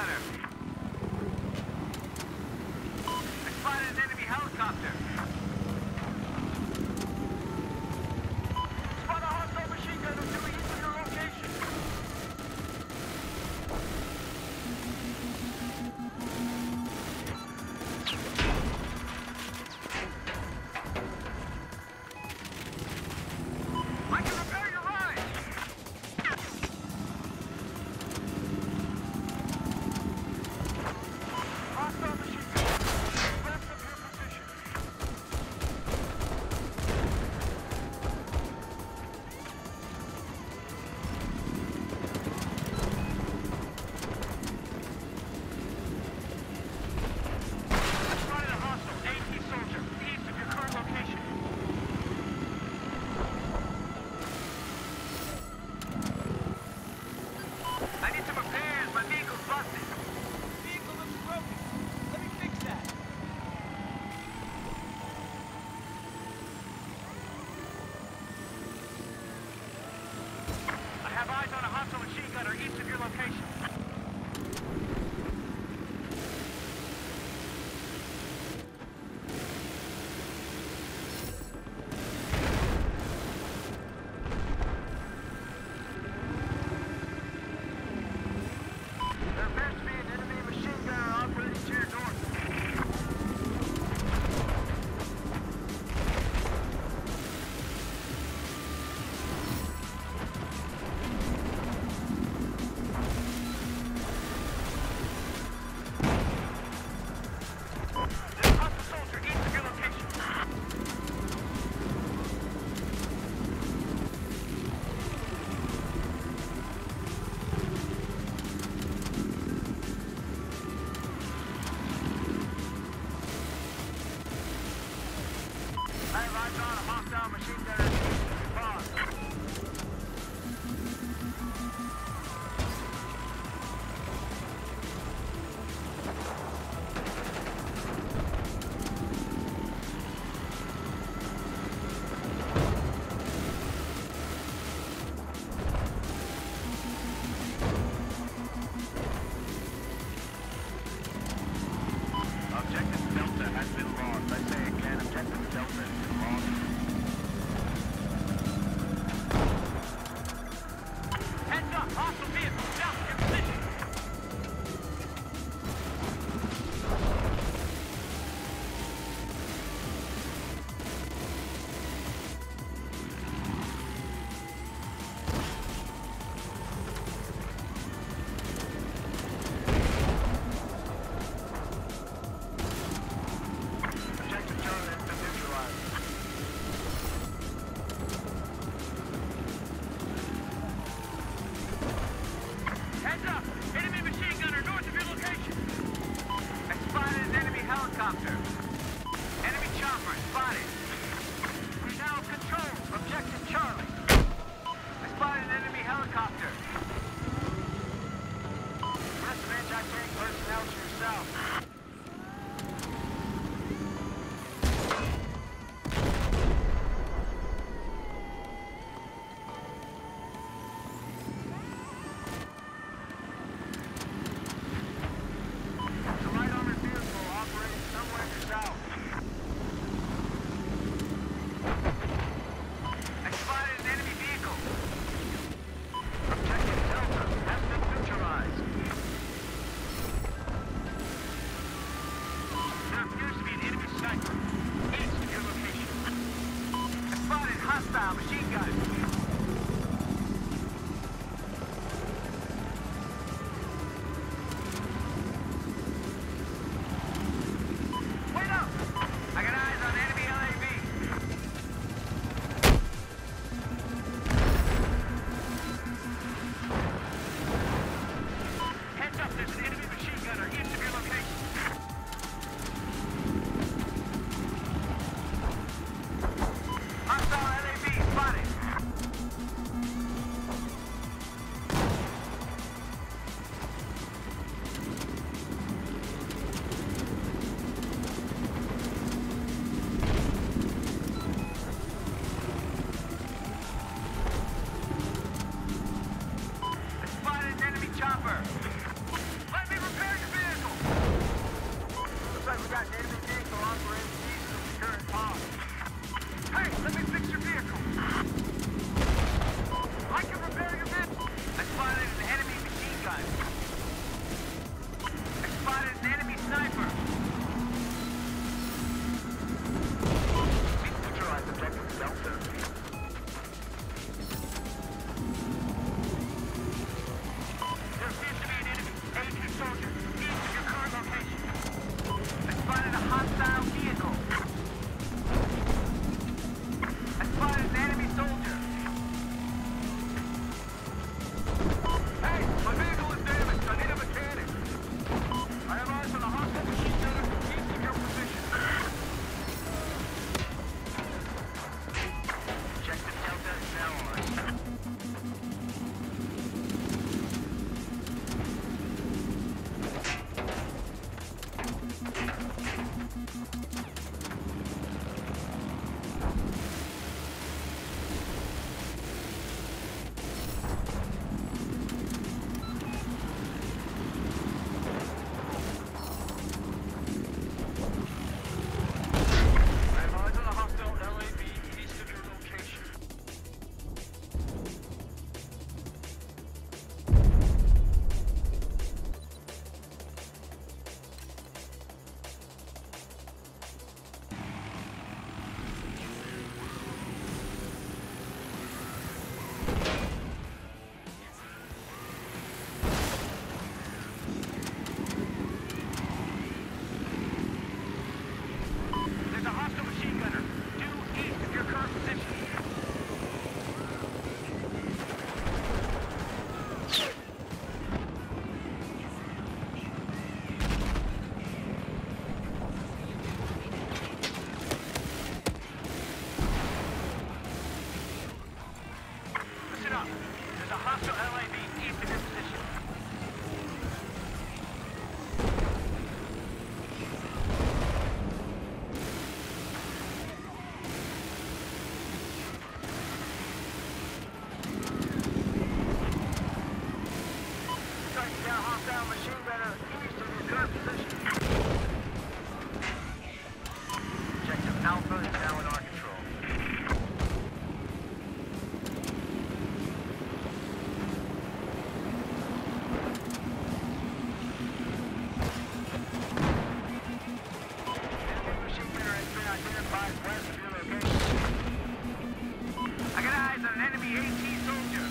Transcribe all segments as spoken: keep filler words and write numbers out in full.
gunner. I spotted an enemy helicopter. Spot a hostile machine gunner doing east of your location. I can repair your ride. Hostile machine gunner. West of your position. I spotted a hostile AT soldier east of your current location. I need some repairs. My vehicle's busted. Vehicle looks broken. Let me fix that. I have eyes on a hostile machine gunner east of your location. There appears to be an enemy machine gunner operating to your north. There's a hostile soldier east of your location. I have eyes on a hostile machine gunner east of your boss. Objective Delta has been lost. I say again, Objective Delta has been lost. Heads up! Hostile vehicle south of your position! Objective Charlie has been neutralized. Heads up! Enemy machine gunner north of your location! I spotted an enemy helicopter. Enemy chopper spotted. We now have control of Objective Charlie. I spotted an enemy helicopter. Rest of anti-tank personnel to yourself. The light armored vehicle operating somewhere south. I spotted an enemy vehicle. Objective Delta has been neutralized. Hostile machine gunner east of your current position. Objective Alpha is now in our control. Enemy machine gunner has been identified west of your location. I got eyes on an enemy AT soldier.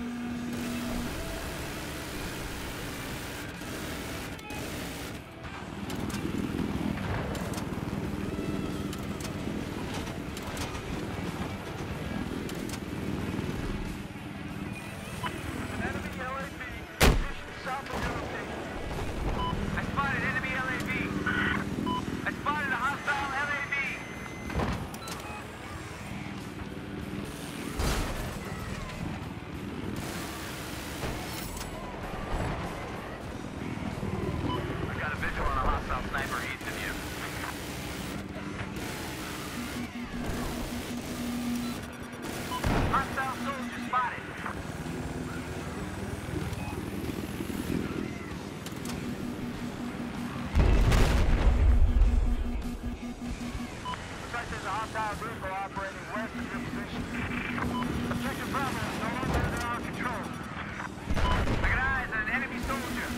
Vehicle operating west of your position. Objective Bravo is no longer under our control. I got eyes on an enemy soldier.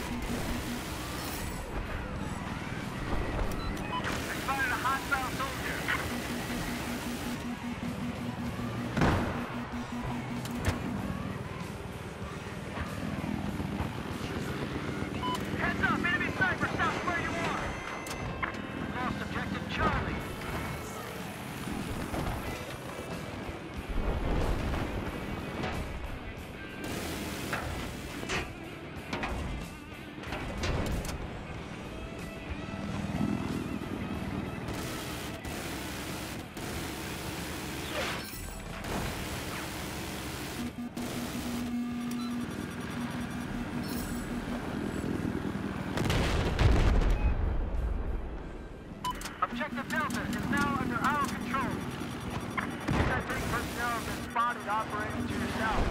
I spotted a hostile soldier. Heads up, enemy sniper, stop where you are. Lost objective Charlie. Objective Delta is now under our control. Anti-tank personnel have been spotted operating to your south.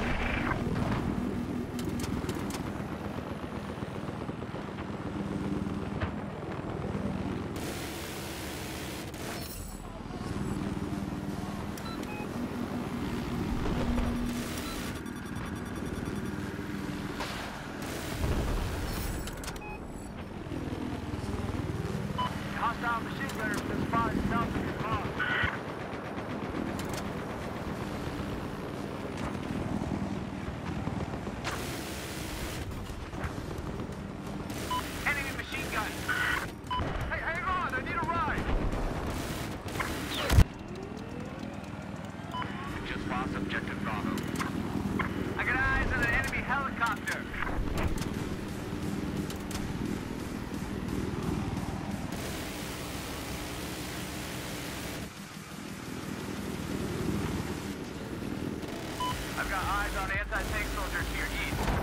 Hostile machine gunner has been spotted south of your car. Enemy machine gun. Hey, hang on, I need a ride. Just lost objective Bravo. I got eyes on an enemy helicopter. I've got eyes on anti-tank soldiers to your east.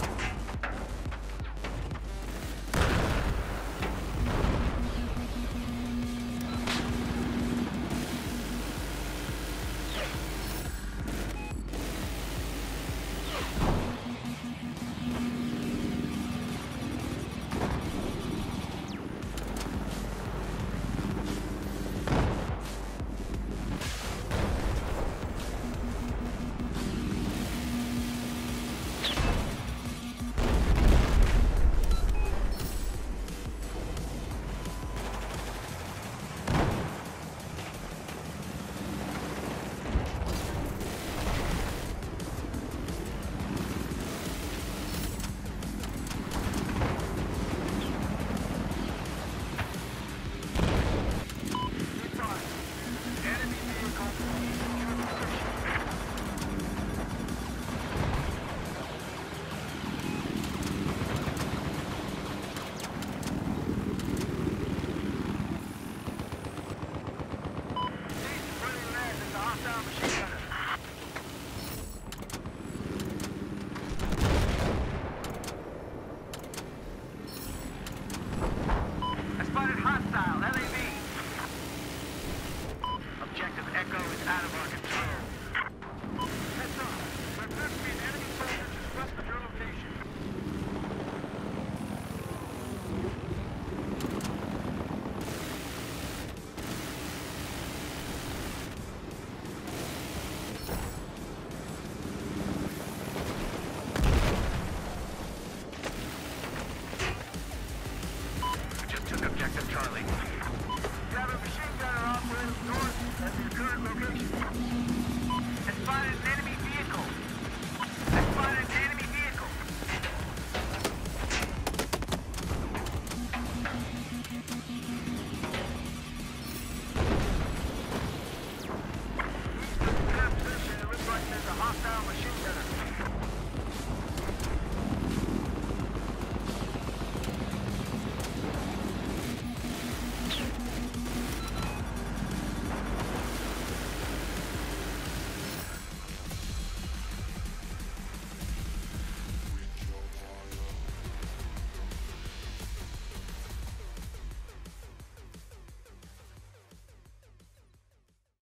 Objective, Charlie. You have a machine gunner operating north at your current location. Has spotted an enemy